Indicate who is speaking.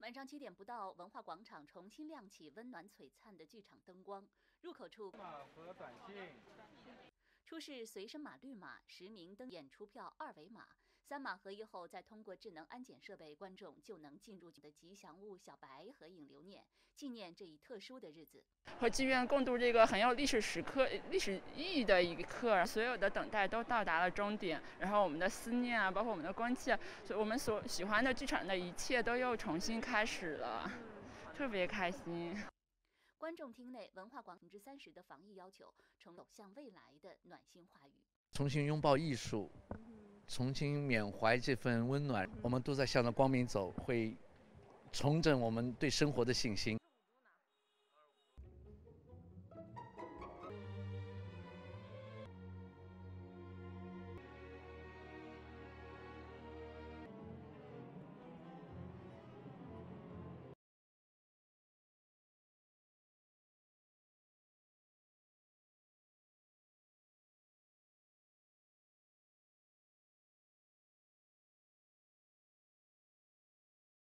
Speaker 1: 晚上7点不到，文化广场重新亮起温暖璀璨的剧场灯光，入口处
Speaker 2: 和短信。
Speaker 1: 出示随身码、绿码、实名登演出票2维码，3码合一后，再通过智能安检设备，观众就能进入的吉祥物小白合影留念，纪念这一特殊的日子。
Speaker 3: 和剧院共度这个很有历史意义的一刻，所有的等待都到达了终点，然后我们的思念啊，包括我们的关切，所以我们所喜欢的剧场的一切都又重新开始了，特别开心。
Speaker 1: 观众厅内，文化广30%的防疫要求，重走向未来的暖心话语。
Speaker 4: 重新拥抱艺术，重新缅怀这份温暖，我们都在向着光明走，会重整我们对生活的信心。